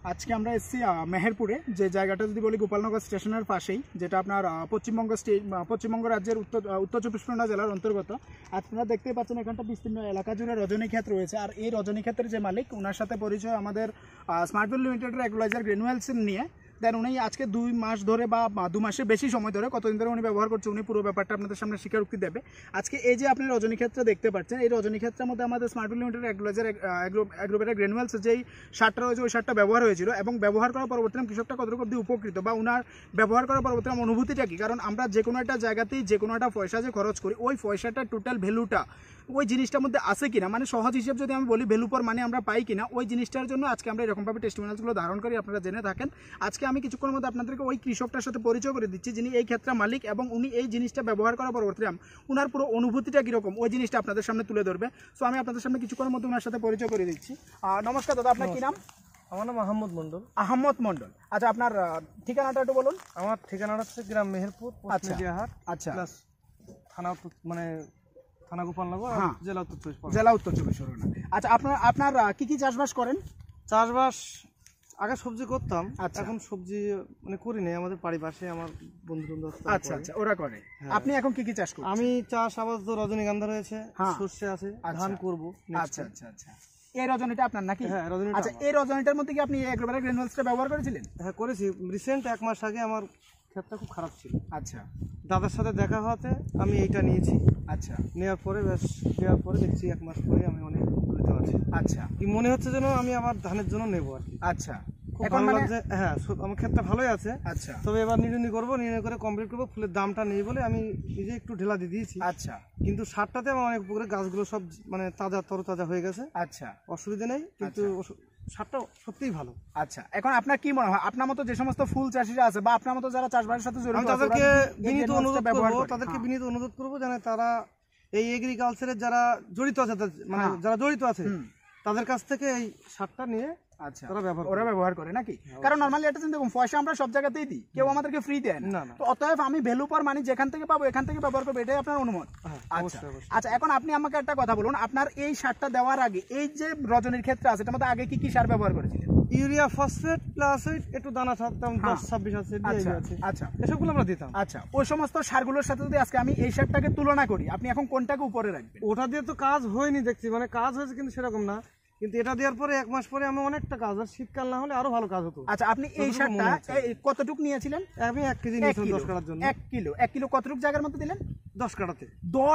আজকে আমরা এসেছি মেহেরপুরে, যে জায়গাটা যদি বলি গোপালনগর স্টেশনের পাশেই, যেটা আপনার পশ্চিমবঙ্গ রাজ্যের উত্তর চব্বিশ পরগনা জেলার অন্তর্গত। আপনারা দেখতেই পাচ্ছেন এখানটা বিস্তীর্ণ এলাকা জুড়ে রজনীক্ষেত রয়েছে। আর এই রজনীক্ষেতের যে মালিক, ওনার সাথে পরিচয় আমাদের স্মার্টফোন লিমিটেডের রেগুলাইজার গ্রেনুয়েলস নিয়ে। দেন উনি আজকে 2 মাস ধরে বা 2 মাসের বেশি সময় ধরে, কতদিন ধরে উনি ব্যবহার করছে, উনি পুরো ব্যাপারটা আপনাদের সামনে স্বীকারোক্তি দেবে। আজকে এই যে আপনি রজনীক্ষেত্রে দেখতে পাচ্ছেন, এই রজনীক্ষেত্রের মধ্যে আমাদের স্মার্টফোন লিমিটেড রেগুলাইজার অ্যাগ্রোভেটের গ্রেনুয়েলস যেই সারটা রয়েছে, ওই সারটা ব্যবহার হয়েছিল। এবং ব্যবহার করার পরবর্তী কৃষকটা কতটুকু অবধি উপকৃত, বা ওনার ব্যবহার করার পরবর্তী অনুভূতিটা কী। কারণ আমরা যে কোনো একটা জায়গাতেই যে কোনো একটা পয়সা যে খরচ করি, ওই পয়সাটা টোটাল ভ্যালুটা ওই জিনিসটার মধ্যে আছে কিনা, মানে সহজ হিসেব যদি আমি বলি ভ্যালু পর মানে আমরা পাই কিনা, ওই জিনিসটার জন্য আজকে আমরা এরকমভাবে টেস্টিমোনিয়ালসগুলো ধারণ করি, আপনারা জেনে থাকেন। আজকে আমি কিছুক্ষণের মধ্যে আপনাদেরকে ওই কৃষকটার সাথে পরিচয় করে দিচ্ছি, যিনি এই ক্ষেত্রে মালিক, এবং উনি এই জিনিসটা ব্যবহার করার পরবর্তী ওনার পুরো অনুভূতিটা কীরকম, ওই জিনিসটা আপনাদের সামনে তুলে ধরবে। সো আমি আপনাদের সামনে কিছুক্ষণের মধ্যে ওনার সাথে পরিচয় করে দিচ্ছি। নমস্কার দাদা, আপনার কী নাম? আমার নাম আহমদ মন্ডল। আহমদ মন্ডল, আচ্ছা। আপনার ঠিকানাটা একটু বলুন। আমার ঠিকানাটা হচ্ছে গ্রাম মেহেরপুর, আচ্ছা আচ্ছা, থানা মানে থানা গোপালনগর, জেলা উত্তর চব্বিশ পরগনা। আচ্ছা, আপনার কি কি চাষবাস করেন? চাষবাস আগে সবজি করতাম, এখন সবজি মানে করি নাই, আমাদের বাড়ির পাশে আমার বন্ধু। আচ্ছা আচ্ছা, ওরা করে। আপনি এখন কি কি চাষ করেন? আমি চাষ আপাতত রজনীগন্ধা রয়েছে, সর্ষে আছে, ধান করবো। আচ্ছা আচ্ছা আচ্ছা, এই রজনীটা আপনার নাকি? হ্যাঁ, রজনীটা। আচ্ছা, এই রজনীটার মধ্যে কি আপনি এগ্রোভেটের গ্রেনুয়েলসটা ব্যবহার করেছিলেন? হ্যাঁ, করেছি। রিসেন্ট 1 মাস আগে আমার ক্ষেতটা খুব খারাপ ছিল। আচ্ছা, দাদার সাথে দেখা হওয়াতে আমি এইটা নিয়েছি। আচ্ছা, নেওয়ার পরে দেখছি 1 মাস পরে আমি অনেক উপকৃত আছি। আচ্ছা, কি মনে হচ্ছে যেন আমি আবার ধানের জন্য নেবো আর কি। আচ্ছা, এখন লাগছে। হ্যাঁ, আমার ক্ষেতটা ভালোই আছে। আচ্ছা, তবে এবার নির্ণয় করবো, নির্ণয় করে কমপ্লিট করবো। ফুলের দামটা নেই বলে আমি নিজে একটু ঢেলা দিয়ে দিয়েছি। আচ্ছা, কিন্তু সারটাতে আমার অনেক উপকারে, গাছগুলো সব মানে তরতাজা হয়ে গেছে। আচ্ছা, অসুবিধা নেই, কিন্তু সারটা সত্যিই ভালো। আচ্ছা, এখন আপনার কি মনে হয়, আপনার মতো যে সমস্ত ফুল চাষিরা আছে বা আপনার মতো যারা চাষবাসের সাথে জড়িত, তাদেরকে বিনীত অনুরোধ করবো যেন তারা এই এগ্রিকালচারের যারা জড়িত আছে, মানে যারা জড়িত আছে তাদের কাছ থেকে এই সারটা নিয়ে ওরা ব্যবহার করে নাকি। কারণ নরমালি এটা দেখুন, পয়সা আমরা সব জায়গাতেই দিই, কেউ আমাদেরকে ফ্রি দেয় না। তো অতএব আমি ভ্যালু পর মানি যেখান থেকে পাবো এখান থেকে ব্যবহার করবো, এটাই আপনার অনুমত। আচ্ছা, এখন আপনি আমাকে একটা কথা বলুন, আপনার এই সারটা দেওয়ার আগে এই যে রজনীর ক্ষেত্রে আছে, এটার মধ্যে আগে কি কি সার ব্যবহার করেছিলেন? ইউরিয়া, ফসফেট প্লাস একটু দানা থাকতাম, 10-26 আছে, আচ্ছা, এসবগুলো আমরা দিতাম। আচ্ছা, ওই সমস্ত সারগুলোর সাথে যদি আজকে আমি এই সারটাকে তুলনা করি, আপনি এখন কোনটাকে উপরে রাখবেন? ওটা দিয়ে তো কাজ হয়নি দেখছি, মানে কাজ হয়েছে কিন্তু সেরকম না। কিন্তু এটা দেওয়ার পরে 1 মাস পরে আমি অনেকটা কাজ, আর শীতকাল না হলে আরো ভালো কাজ হতো। আচ্ছা, আপনি এই সারটা কতটুকু নিয়েছিলেন? আমি 1 কেজি নিয়েছিলাম 10 কাটার জন্য। 1 কিলো কতটুকু জায়গার মধ্যে দিলেন? 10 কাটাতে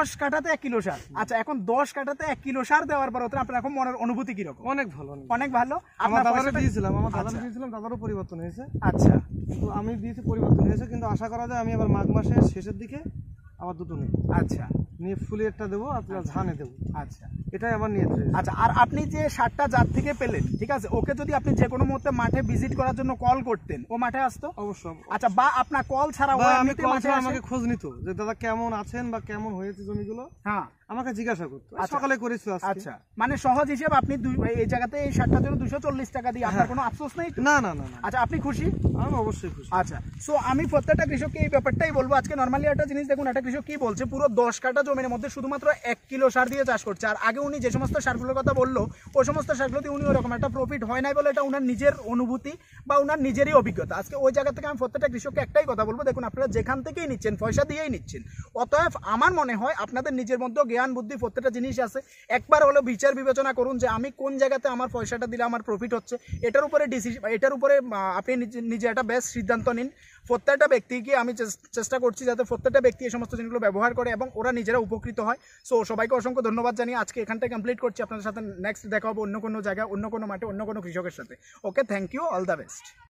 1 কিলো সার। আচ্ছা, এখন 10 কাটাতে 1 কিলো সার দেওয়ার পর আপনার এখন মনের অনুভূতি কিরকম? অনেক ভালো, অনেক ভালো। আমার দাদারও দিয়েছিলাম, দাদারও পরিবর্তন হয়েছে। আচ্ছা, কিন্তু আমি দিয়েছি, পরিবর্তন হয়েছে। কিন্তু আশা করা যায় আমি আবার মাঘ মাসের শেষের দিকে আবার দুটো নেব। আচ্ছা, নিয়ে ফুলেরটা দেবো আর প্লাস ধানে দেবো। আচ্ছা, এটাই আবার নিয়ে। আচ্ছা, আর আপনি যে সারটা যার থেকে পেলেন, ঠিক আছে, ওকে যদি আপনি যে কোনো মুহূর্তে মাঠে ভিজিট করার জন্য কল করতেন, ও মাঠে আসতো? অবশ্যই। আচ্ছা, বা আপনার কল ছাড়া আমাকে খোঁজ নিত যে দাদা কেমন আছেন বা কেমন হয়েছে জমিগুলো, হ্যাঁ আমাকে জিজ্ঞাসা করতো। সকালে করেছিল। আচ্ছা, মানে সহজ হিসেবে আপনি এই জায়গাতে এই সারটার জন্য 240 টাকা দিয়ে আপনার কোনো আফসোস নেই? না না না। আচ্ছা, আপনি খুশি? আমি অবশ্যই খুশি। আচ্ছা, সো আমি প্রত্যেকটা কৃষককে এই ব্যাপারটাই বলবো। আজকে নর্মালি একটা জিনিস দেখুন, একটা কৃষক কি বলছে, পুরো 10 কাঠা জমির মধ্যে শুধুমাত্র 1 কিলো সার দিয়ে চাষ করছে। আর আগে উনি যে সমস্ত সারগুলোর কথা বললো, ওই সমস্ত সারগুলোতে উনি ওরকম একটা প্রফিট হয় নাই বলে এটা উনার নিজের অনুভূতি বা উনার নিজেরই অভিজ্ঞতা। আজকে ওই জায়গা থেকে আমি প্রত্যেকটা কৃষককে একটাই কথা বলবো, দেখুন আপনারা যেখান থেকেই নিচ্ছেন পয়সা দিয়েই নিচ্ছেন, অতএব আমার মনে হয় আপনাদের নিজের মধ্যে জ্ঞান বুদ্ধি প্রত্যেকটা জিনিস আছে। একবার হলো বিচার বিবেচনা করুন যে আমি কোন জায়গাতে আমার পয়সাটা দিলে আমার প্রফিট হচ্ছে, এটার উপরে আপনি নিজে একটা বেস্ট সিদ্ধান্ত নিন। প্রত্যেকটা ব্যক্তিকে আমি চেষ্টা করছি যাতে প্রত্যেকটা ব্যক্তি এই সমস্ত জিনিসগুলো ব্যবহার করে এবং ওরা নিজেরা উপকৃত হয়। সো সবাইকে অসংখ্য ধন্যবাদ জানিয়ে আজকে এখানটায় কমপ্লিট করছি। আপনাদের সাথে নেক্সট দেখা হবে অন্য কোনো জায়গায়, অন্য কোনো মাঠে, অন্য কোনো কৃষকের সাথে। Okay, thank you, all the best.